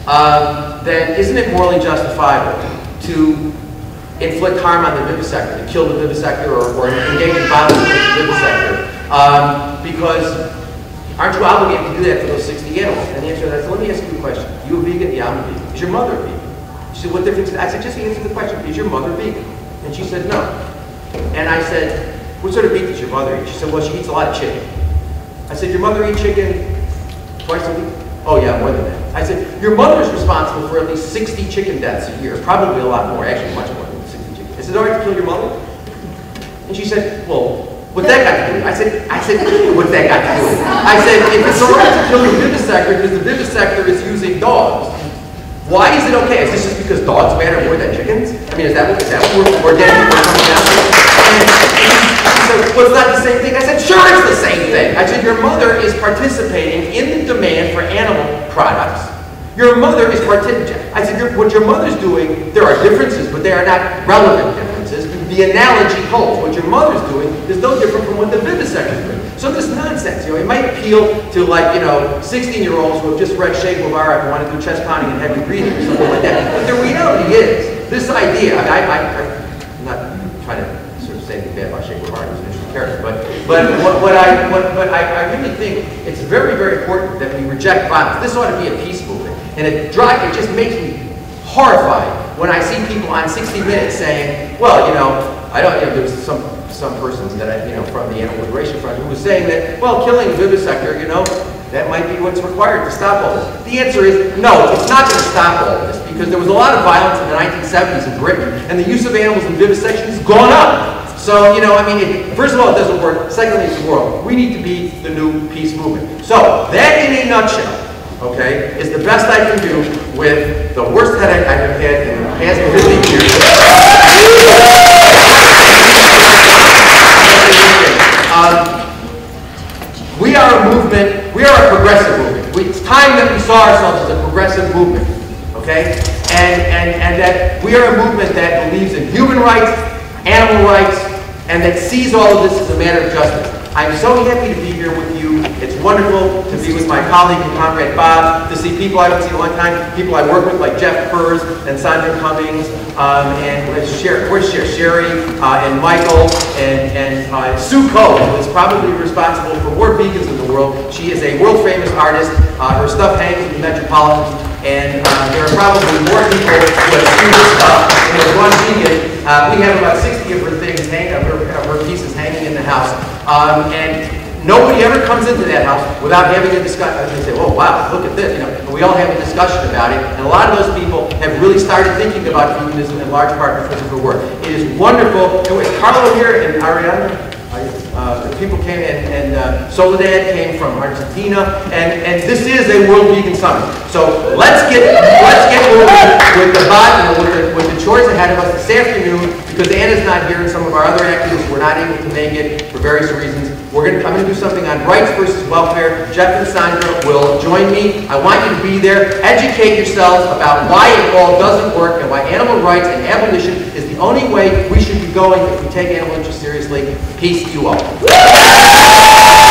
then isn't it morally justifiable to inflict harm on the vivisector, to kill the vivisector or engage in violence against the vivisector? Because aren't you obligated to do that for those 60 animals? And the answer to that is, let me ask you a question. You a vegan? Yeah, I'm a vegan. Is your mother a vegan? She said, what difference is that? I said, just answer the question. Is your mother vegan? And she said, no. And I said, what sort of meat does your mother eat? She said, well, she eats a lot of chicken. I said, your mother eats chicken twice a week? Oh yeah, more than that. I said, your mother is responsible for at least 60 chicken deaths a year. Probably a lot more, actually much more than 60 chicken. I said, all right to kill your mother? And she said, well, What's that got to do with it? I said, what's that got to do with it? I said, if it's all right to kill the vivisector because the vivisector is using dogs, why is it okay? Is this just because dogs matter more than chickens? I mean, is that what we're getting? And he said, well, it's not the same thing. I said, sure, it's the same thing. I said, your mother is participating in the demand for animal products. Your mother is participating. I said, what your mother's doing, there are differences, but they are not relevant differences. The analogy holds. What your mother's doing is no different from what the vivisector is doing. So this nonsense, it might appeal to 16-year-olds who have just read Che Guevara and want to do chest pounding and heavy breathing or something like that. But the reality is, this idea, I'm not trying to sort of say anything bad about Che Guevara, he was an interesting character, but I really think it's very, very important that we reject violence. This ought to be a peace movement. And it just makes me horrified when I see people on 60 Minutes saying, well, there was some persons that from the Animal Liberation Front who was saying that, well, killing vivisector, that might be what's required to stop all this. The answer is no, it's not going to stop all this because there was a lot of violence in the 1970s in Britain and the use of animals in vivisection has gone up. So, first of all, it doesn't work. Secondly, it's the world. We need to be the new peace movement. So, that in a nutshell, okay, is the best I can do with the worst headache I've had in the past 50 years. We are a movement, we are a progressive movement. It's time that we saw ourselves as a progressive movement, okay? And that we are a movement that believes in human rights, animal rights, and that sees all of this as a matter of justice. I'm so happy to be here with you. It's wonderful to be with my colleague and comrade Bob, to see people I haven't seen in a long time, people I work with like Jeff Purz and Sandra Cummings, and of course Sherry and Michael, and Sue Coe, who is probably responsible for more vegans in the world. She is a world famous artist. Her stuff hangs in the Metropolitan, and there are probably more people who have seen this stuff than there's one vegan. We have about 60 of her things hanging, of her pieces hanging in the house. And nobody ever comes into that house without having a discussion. They say, oh wow, look at this. And we all have a discussion about it. And a lot of those people have really started thinking about feminism in large part because of her work. It is wonderful. And with Carlo here and Ariana, people came and Soledad came from Argentina, and this is a World Vegan Summit. So let's get moving with the with the chores ahead of us this afternoon, because Anna's not here and some of our other activists were not able to make it for various reasons. I'm going to do something on rights versus welfare. Jeff and Sandra will join me. I want you to be there. Educate yourselves about why it all doesn't work and why animal rights and abolition is the only way we should be going if we take animal interests seriously. Peace to you all.